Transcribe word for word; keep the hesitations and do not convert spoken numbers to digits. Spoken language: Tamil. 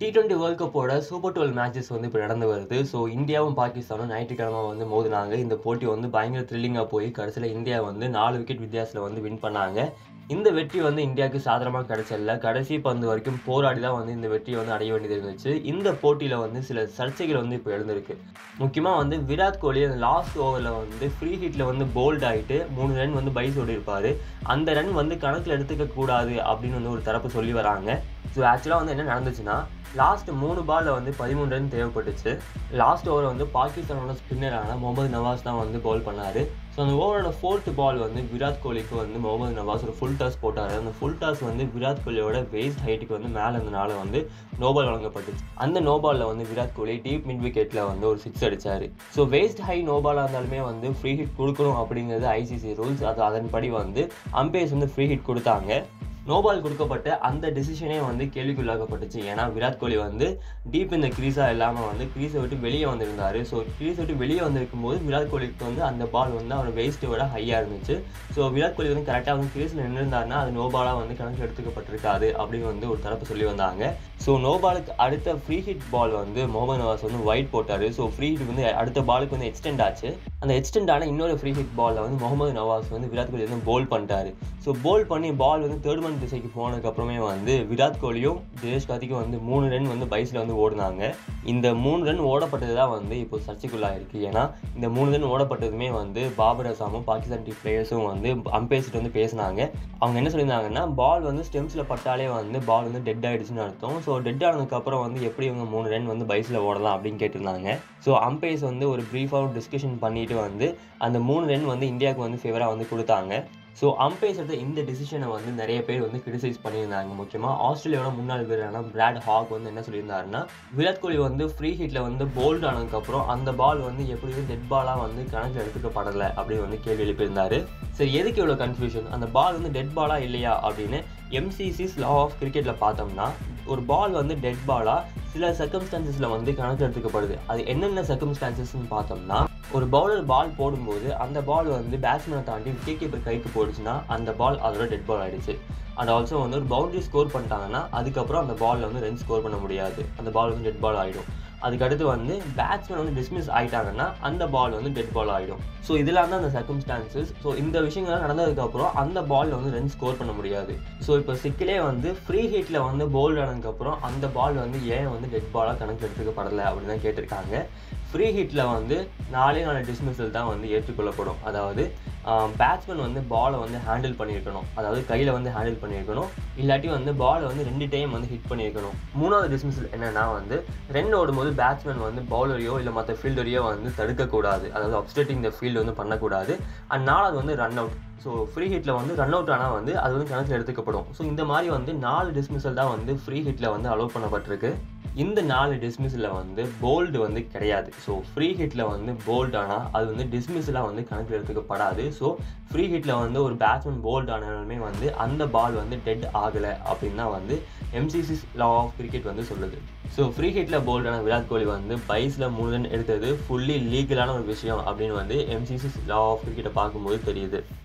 டி டுவெண்ட்டி வேர்ல்ட் கப்போட சூப்பர் டுவெல் மேட்சஸ் வந்து இப்போ நடந்து வருது. ஸோ இந்தியாவும் பாகிஸ்தானும் ஞாயிற்றுக்கிழமை வந்து மோதினாங்க. இந்த போட்டி வந்து பயங்கர த்ரில்லிங்காக போய் கடைசியில் இந்தியா வந்து நாலு விக்கெட் வித்தியாசத்தில் வந்து வின் பண்ணாங்க. இந்த வெற்றி வந்து இந்தியாவுக்கு சாதாரணமாக கிடைச்சதில்ல. கடைசி பந்து வரைக்கும் போராடி தான் வந்து இந்த வெற்றியை வந்து அடைய வேண்டியது இருந்துச்சு. இந்த போட்டியில் வந்து சில சர்ச்சைகள் வந்து இப்போ எழுந்திருக்கு. முக்கியமாக வந்து விராட் கோலி அந்த லாஸ்ட் ஓவரில் வந்து ஃப்ரீ ஹிட்டில் வந்து போல்ட் ஆகிட்டு மூணு ரன் வந்து பைஸ் ஓடிருப்பார். அந்த ரன் வந்து கணக்கில் எடுத்துக்க கூடாது அப்படின்னு வந்து ஒரு தரப்பு சொல்லி வராங்க. ஸோ ஆக்சுவலாக வந்து என்ன நடந்துச்சுன்னா, லாஸ்ட் மூணு பாலில் வந்து பதிமூணு ரன் தேவைப்பட்டுச்சு. லாஸ்ட் ஓவர் வந்து பாகிஸ்தானோட ஸ்பின்னரான முகமது நவாஸ் தான் வந்து பால் பண்ணார். ஸோ அந்த ஓவரோட ஃபோர்த் பால் வந்து விராட் கோலிக்கு வந்து முகமது நவாஸ் ஒரு ஃபுல் டாஸ் போட்டார். அந்த ஃபுல் டாஸ் வந்து விராட் கோலியோட வேஸ்ட் ஹைட்டுக்கு வந்து மேலே இருந்தனால வந்து நோபால் வழங்கப்பட்டுச்சு. அந்த நோபாலில் வந்து விராட் கோலி டீப் மிட் விக்கெட்டில் வந்து ஒரு சிக்ஸ் அடித்தார். ஸோ வேஸ்ட் ஹை நோபாலாக இருந்தாலுமே வந்து ஃப்ரீ ஹிட் கொடுக்கணும் அப்படிங்கிறது ஐசிசி ரூல்ஸ். அது அதன்படி வந்து அம்பையர்ஸ் வந்து ஃப்ரீ ஹிட் கொடுத்தாங்க. நோபால் கொடுக்கப்பட்ட அந்த டெசிஷனே வந்து கேள்விக்குள்ளாக்கப்பட்டுச்சு. ஏன்னா விராட் கோலி வந்து டீப் இந்த க்ரீஸாக இல்லாமல் வந்து க்ரீஸை விட்டு வெளியே வந்திருந்தார். ஸோ க்ரீஸை விட்டு வெளியே வந்திருக்கும் போது விராட் கோலிக்கு வந்து அந்த பால் வந்து அவர் வேஸ்ட்டை விட ஹையாக இருந்துச்சு. ஸோ விராட் கோலி வந்து கரெக்டாக வந்து க்ரீஸில் நின்றுருந்தாருன்னா அது நோபாலாக வந்து கணக்கு எடுத்துக்கப்பட்டிருக்காது அப்படின்னு வந்து ஒரு தரப்பு சொல்லி வந்தாங்க. ஸோ நோபாலுக்கு அடுத்த ஃப்ரீ ஹிட் பால் வந்து முகமது நவாஸ் வந்து ஒயிட் போட்டார். ஸோ ஃப்ரீ ஹிட் வந்து அடுத்த பாலுக்கு வந்து எக்ஸ்டெண்ட் ஆச்சு. அந்த எக்ஸ்டெண்ட் ஆன இன்னொரு ஃப்ரீ ஹிட் பாலில் வந்து முகமது நவாஸ் வந்து விராட் கோலி வந்து போல் பண்ணிட்டார். ஸோ போல் பண்ணி பால் வந்து தேர்ட் மன் திசைக்கு போனதுக்கப்புறமே வந்து விராட் கோலியும் தினேஷ் கார்த்திக்கும் வந்து மூணு ரன் வந்து பைஸில் வந்து ஓடினாங்க. இந்த மூணு ரன் ஓடப்பட்டது தான் வந்து இப்போ சர்ச்சைக்குள்ளாக இருக்குது. ஏன்னா இந்த மூணு ரன் ஓடப்பட்டதுமே வந்து பாபர் அசாமும் பாகிஸ்தான் டீம் பிளேயர்ஸும் வந்து அம்பையர்ஸ்ட்டு வந்து பேசினாங்க. அவங்க என்ன சொல்லியிருந்தாங்கன்னா, பால் வந்து ஸ்டெம்ஸில் பட்டாலே வந்து பால் வந்து டெட் ஆகிடுச்சுன்னு அர்த்தம். ஸோ டெட் ஆனதுக்கப்புறம் வந்து எப்படி இவங்க மூணு ரன் வந்து பைஸில் ஓடலாம் அப்படின்னு கேட்டிருந்தாங்க. ஸோ அம்பையர்ஸ் வந்து ஒரு ப்ரீஃபாக டிஸ்கஷன் பண்ணிவிட்டு வந்து அந்த மூணு ரன் வந்து இந்தியாவுக்கு வந்து ஃபேவராக வந்து கொடுத்தாங்க. ஸோ அம்பையர்ஸ் எடுத்த இந்த டிசிஷனை வந்து நிறைய பேர் வந்து கிரிட்டிசைஸ் பண்ணியிருந்தாங்க. முக்கியமாக ஆஸ்திரேலியாவோட முன்னாள் வீரரான பிராட் ஹாக் வந்து என்ன சொல்லியிருந்தாருன்னா, விராட் கோலி வந்து ஃப்ரீ ஹிட்டில் வந்து போல்ட் ஆனதுக்கப்புறம் அந்த பால் வந்து எப்படி டெட் பாலாக வந்து கணக்கில் எடுத்துக்கப்படலை அப்படின்னு வந்து கேள்வி எழுப்பியிருந்தார். சரி, எதுக்கு இவ்வளோ கன்ஃபியூஷன்? அந்த பால் வந்து டெட் பாலா இல்லையா அப்படின்னு எம்சிசிஸ் லா ஆஃப் கிரிக்கெட்டில் பார்த்தோம்னா, ஒரு பால் வந்து டெட் பாலாக சில சர்க்கம்ஸ்டான்சஸில் வந்து கணக்கு எடுத்துக்கப்படுது. அது என்னென்ன சர்க்கம்ஸ்டான்சஸ்ன்னு பார்த்தோம்னா, ஒரு பவுலர் பால் போடும்போது அந்த பால் வந்து பேட்ஸ்மேனை தாண்டி விக்கெட் கீப்பர் கைக்கு போடுச்சுன்னா அந்த பால் அதோட டெட் பால் ஆகிடுச்சு. அண்ட் ஆல்சோ வந்து ஒரு பவுண்டரி ஸ்கோர் பண்ணிட்டாங்கன்னா அதுக்கப்புறம் அந்த பாலில் வந்து ரன் ஸ்கோர் பண்ண முடியாது. அந்த பால் வந்து டெட் பால் ஆகிடும். அதுக்கடுத்து வந்து பேட்ஸ்மேன் வந்து டிஸ்மிஸ் ஆகிட்டாங்கன்னா அந்த பால் வந்து டெட் பால் ஆகிடும். ஸோ இதெல்லாம் தான் அந்த சர்க்கம்ஸ்டான்சஸ். ஸோ இந்த விஷயங்கள்லாம் நடந்ததுக்கப்புறம் அந்த பாலில் வந்து ரன் ஸ்கோர் பண்ண முடியாது. ஸோ இப்போ சிக்கிலே வந்து ஃப்ரீ ஹிட்டில் வந்து போல்ட் ஆனதுக்கப்புறம் அந்த பால் வந்து ஏன் வந்து டெட் பாலாக கணக்கு எடுத்துக்கப்படலை அப்படின்னு தான் கேட்டிருக்காங்க. ஃப்ரீ ஹிட்டில் வந்து நாலே நாலு டிஸ்மிஸல் தான் வந்து ஏற்றுக்கொள்ளப்படும். அதாவது பேட்ஸ்மேன் வந்து பாலை வந்து ஹேண்டில் பண்ணியிருக்கணும், அதாவது கையில் வந்து ஹேண்டில் பண்ணியிருக்கணும், இல்லாட்டி வந்து பாலை வந்து ரெண்டு டைம் வந்து ஹிட் பண்ணியிருக்கணும். மூணாவது டிஸ்மிஸல் என்னென்னா வந்து ரன் ஓடும்போது பேட்ஸ்மேன் வந்து பவுலரையோ இல்லை மற்ற ஃபீல்டரையோ வந்து தடுக்கக்கூடாது, அதாவது அப்ஸ்டேட்டிங் த ஃபீல்டு வந்து பண்ணக்கூடாது. அண்ட் நாலாவது வந்து ரன் அவுட். ஸோ ஃப்ரீ ஹிட்டில் வந்து ரன் அவுட் ஆனால் வந்து அது வந்து கணக்கில் எடுத்துக்கப்படும். ஸோ இந்த மாதிரி வந்து நாலு டிஸ்மிஸல் தான் வந்து ஃப்ரீ ஹிட்டில் வந்து அலோவ் பண்ணப்பட்டிருக்கு. இந்த நாலு டிஸ்மிஸில் வந்து போல்டு வந்து கிடையாது. ஸோ ஃப்ரீ ஹிட்டில் வந்து போல்ட் ஆனால் அது வந்து டிஸ்மிஸலாக வந்து கணக்கில் எடுத்துக்கப்படாது. ஸோ ஃப்ரீ ஹிட்டில் வந்து ஒரு பேட்ஸ்மேன் போல்ட் ஆனாலுமே வந்து அந்த பால் வந்து டெட் ஆகலை அப்படின்னு தான் வந்து எம்சிசிஸ் லா ஆஃப் கிரிக்கெட் வந்து சொல்லுது. ஸோ ஃப்ரீ ஹிட்டில் போல்டான விராட் கோலி வந்து பைஸில் மூணு ரன் எடுத்தது ஃபுல்லி லீகலான ஒரு விஷயம் அப்படின்னு வந்து எம்சிசிஸ் லா ஆஃப் கிரிக்கெட்டை பார்க்கும்போது தெரியுது.